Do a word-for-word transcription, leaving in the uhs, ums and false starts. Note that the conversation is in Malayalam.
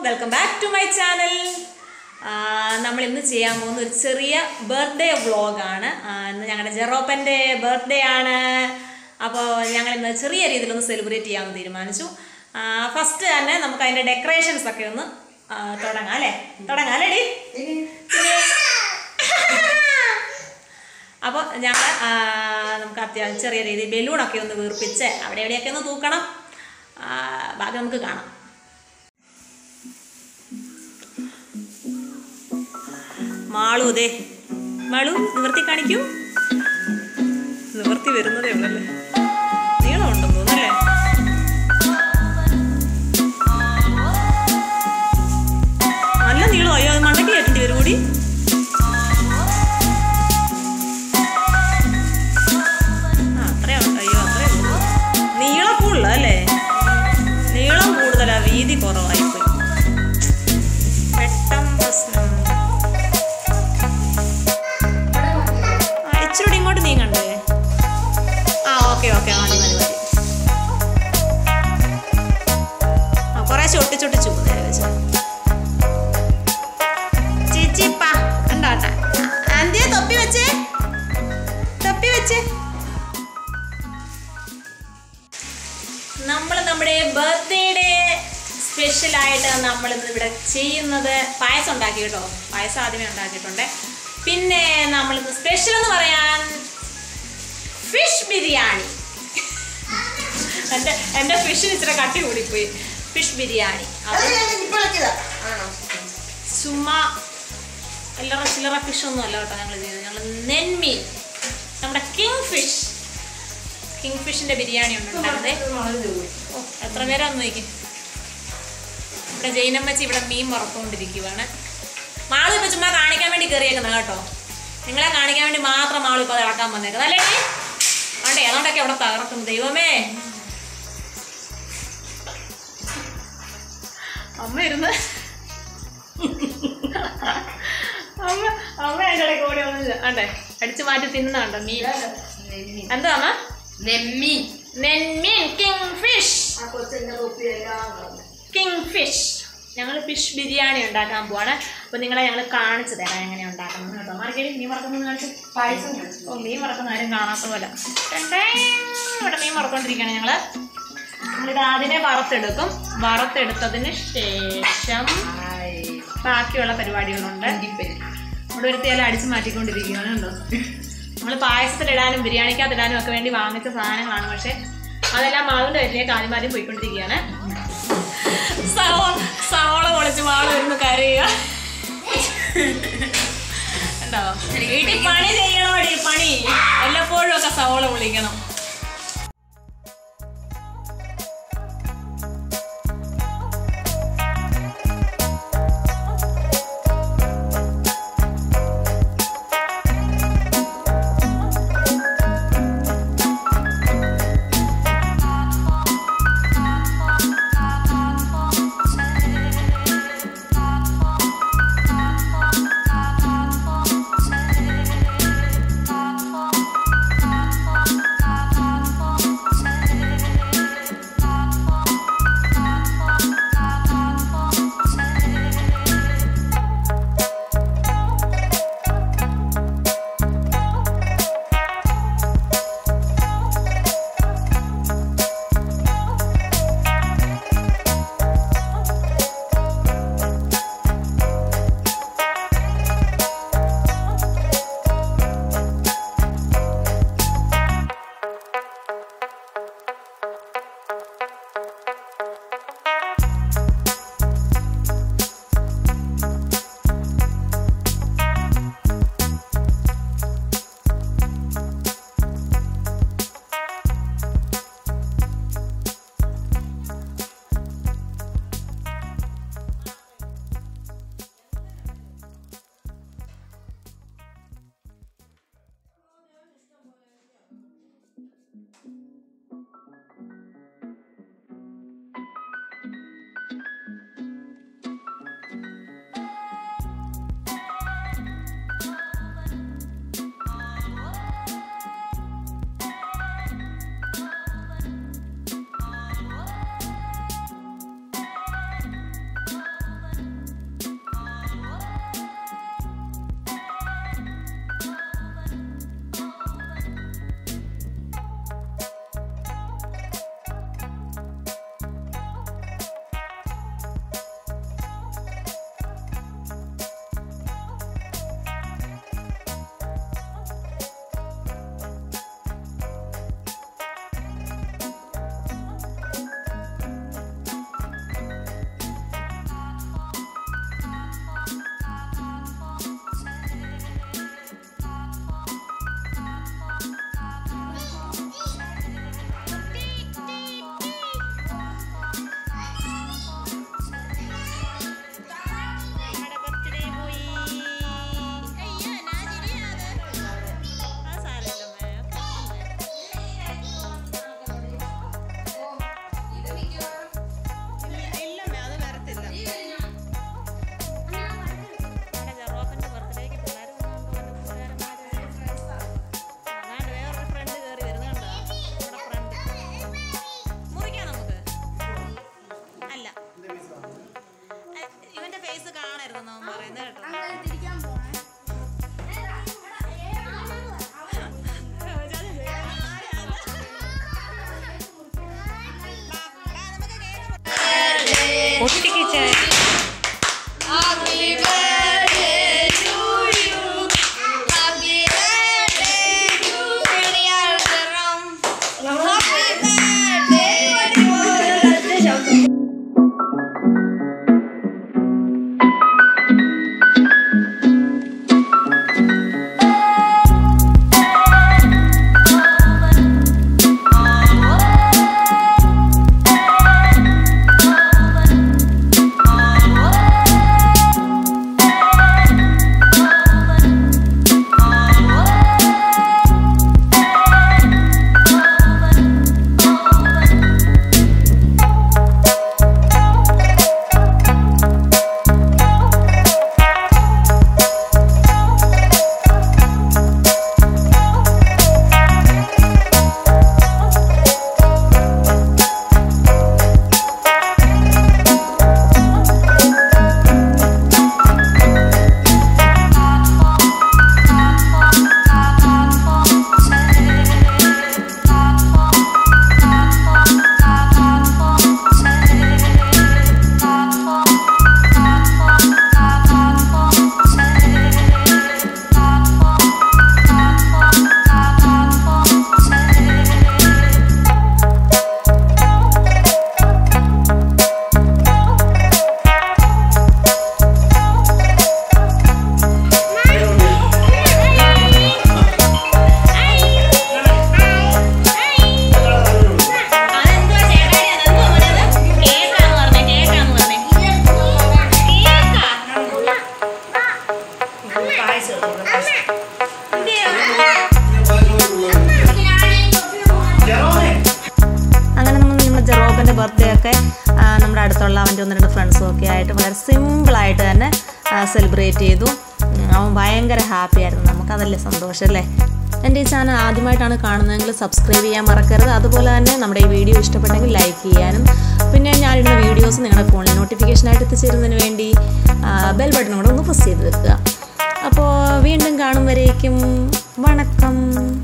Welcome back to my channel. നമ്മൾ ഇന്ന് ചെയ്യാൻ പോകുന്ന ഒരു ചെറിയ ബർത്ത്ഡേ വ്ളോഗാണ്. ഇന്ന് ഞങ്ങളുടെ ജെറോപ്പൻ്റെ ബർത്ത്ഡേ ആണ്. അപ്പോൾ ഞങ്ങൾ ഇന്ന് ചെറിയ രീതിയിലൊന്ന് സെലിബ്രേറ്റ് ചെയ്യാമെന്ന് തീരുമാനിച്ചു. ഫസ്റ്റ് തന്നെ നമുക്ക് അതിൻ്റെ ഡെക്കറേഷൻസ് ഒക്കെ ഒന്ന് തുടങ്ങാം അല്ലേ തുടങ്ങാം അല്ലേടി. അപ്പോൾ ഞങ്ങൾ നമുക്ക് അത്യാവശ്യം ചെറിയ രീതിയിൽ ബലൂണൊക്കെ ഒന്ന് വീർപ്പിച്ച് അവിടെ എവിടെയൊക്കെ ഒന്ന് തൂക്കണം. ബാക്കി നമുക്ക് കാണാം. മാളു അതെ മാളു നിവർത്തി കാണിക്കൂ. നിവർത്തി വരുന്നതേ ഉള്ളല്ലേ. നീളം ഉണ്ടെന്ന് തോന്നല്ലേ. നല്ല നീളം. അയ്യോ അത് മണ്ടയ്ക്ക് കയറ്റേണ്ടി വരും കൂടി. ആ അത്രയാണ്. അയ്യോ അത്രേ ഉള്ളൂ. നീളം കൂടുതല അല്ലേ. നീളം കൂടുതലാ വീതി കുറവായിപ്പോയി. പെട്ടെന്ന് പ്രശ്നം. ഇച്ചിരി ഇങ്ങോട്ട് നീങ്ങണ്ടേ. ആ ഓക്കെ ഓക്കെ മതി മതി മതി. ആ കുറേശ്ശെ ഒട്ടിച്ചൊട്ടിച്ചു നേരെ വെച്ച് ചേച്ചിപ്പാ ഉണ്ടാട്ടെ. ആന്റിയെ തൊപ്പി വെച്ചേ തൊപ്പി വെച്ചേ. നമ്മൾ നമ്മുടെ ബർത്ത്ഡേയുടെ സ്പെഷ്യലായിട്ട് നമ്മളിന്ന് ഇവിടെ ചെയ്യുന്നത് പായസം ഉണ്ടാക്കി കേട്ടോ. പായസം ആദ്യമേ ഉണ്ടാക്കിയിട്ടുണ്ട്. പിന്നെ നമ്മളിന്ന് സ്പെഷ്യൽ എന്ന് പറയാൻ ഫിഷ് ബിരിയാണി. എൻ്റെ എൻ്റെ ഫിഷിന് ഇച്ചിരി കട്ടി കൂടിപ്പോയി. ഫിഷ് ബിരിയാണി ചുമ്മാ എല്ലറ ചില്ലറ ഫിഷൊന്നും അല്ല കേട്ടോ ഞങ്ങൾ ചെയ്തത്. ഞങ്ങൾ നെന്മീൻ നമ്മുടെ കിങ് ഫിഷ് കിങ് ഫിഷിൻ്റെ ബിരിയാണി ഉണ്ടായിരുന്നത്. ഓ എത്ര പേരാന്ന് നോക്കും. ഇവിടെ ജൈനമ്മച്ചി ഇവിടെ മീൻ വറുത്തുകൊണ്ടിരിക്കുവാണ്. മാളു ഇപ്പം ചുമ്മാ കാണിക്കാൻ വേണ്ടി കയറിയേക്കുന്നത് കേട്ടോ. നിങ്ങളെ കാണിക്കാൻ വേണ്ടി മാത്രം മാളു ഇപ്പോൾ അത് ഇളക്കാൻ വന്നേക്കുന്നത് അല്ലേ. ആണ്ടേ അതുകൊണ്ടൊക്കെ അവിടെ തകർക്കുന്നു. ദൈവമേ അമ്മ ഇരുന്ന് അമ്മ അമ്മ അതിൻ്റെ ഇടയ്ക്ക് ഓടി വന്നില്ല. ആണ്ടേ അടിച്ചു മാറ്റി തിന്നുന്നുണ്ടോ മീൻ. എന്താ അമ്മ നെന്മീൻ നെന്മീൻ കിങ് ഫിഷ് കിങ് ഫിഷ്. ഞങ്ങൾ ഫിഷ് ബിരിയാണി ഉണ്ടാക്കാൻ പോവാണ്. അപ്പോൾ നിങ്ങളെ ഞങ്ങൾ കാണിച്ചു തരാം എങ്ങനെ ഉണ്ടാക്കുന്നത് കേട്ടോ. മാർക്കേടി മീൻ വറക്കുന്നത് കാണിച്ചു. പായസം ഓ മീൻ വറക്കുന്ന ആരും കാണാത്ത പോലെ ഇവിടെ മീൻ വറക്കൊണ്ടിരിക്കുകയാണ് ഞങ്ങൾ. നമ്മളിത് ആദ്യമേ വറുത്തെടുക്കും. വറുത്തെടുത്തതിന് ശേഷം ബാക്കിയുള്ള പരിപാടികളുണ്ട്. ഇവിടെ ഒരു തേല അടിച്ച് മാറ്റിക്കൊണ്ടിരിക്കുകയാണ് കേട്ടോ. നമ്മൾ പായസത്തിലിടാനും ബിരിയാണിക്കകത്തിടാനും ഒക്കെ വേണ്ടി വാങ്ങിച്ച സാധനങ്ങളാണ്. പക്ഷേ അതെല്ലാം മാവിൻ്റെ വറ്റിലേക്ക് ആദ്യം ആദ്യം പോയിക്കൊണ്ടിരിക്കുകയാണ്. സവോള സവോള പൊളിച്ച് മാള് വരുന്നു കരയുക. ഉണ്ടോ വീട്ടിൽ പണി ചെയ്യണോടി പണി. വല്ലപ്പോഴും ഒക്കെ സവോള പൊളിക്കണം. അല്ല ഇവന്റെ ഫേസ് കാണരുതെന്ന് അവൻ പറയുന്നത് കേട്ടോ. ഒട്ടിക്കിച്ച ബർത്ത്ഡേ ഒക്കെ നമ്മുടെ അടുത്തുള്ള അവൻ്റെ ഒന്ന് രണ്ട് ഫ്രണ്ട്സും ഒക്കെ ആയിട്ട് വളരെ സിമ്പിളായിട്ട് തന്നെ സെലിബ്രേറ്റ് ചെയ്തു. അവൻ ഭയങ്കര ഹാപ്പി ആയിരുന്നു. നമുക്കതല്ലേ സന്തോഷം അല്ലേ. എൻ്റെ ഈ ചാനൽ ആദ്യമായിട്ടാണ് കാണുന്നതെങ്കിൽ സബ്സ്ക്രൈബ് ചെയ്യാൻ മറക്കരുത്. അതുപോലെ തന്നെ നമ്മുടെ ഈ വീഡിയോ ഇഷ്ടപ്പെട്ടെങ്കിൽ ലൈക്ക് ചെയ്യാനും പിന്നെ ഞാനിടുന്ന വീഡിയോസ് നിങ്ങളുടെ ഫോണിൽ നോട്ടിഫിക്കേഷനായിട്ട് എത്തിച്ചേരുന്നതിന് വേണ്ടി ബെൽ ബട്ടൺ കൂടെ ഒന്ന് പ്രസ് ചെയ്ത് വെക്കുക. അപ്പോൾ വീണ്ടും കാണും വരേക്കും വണക്കം.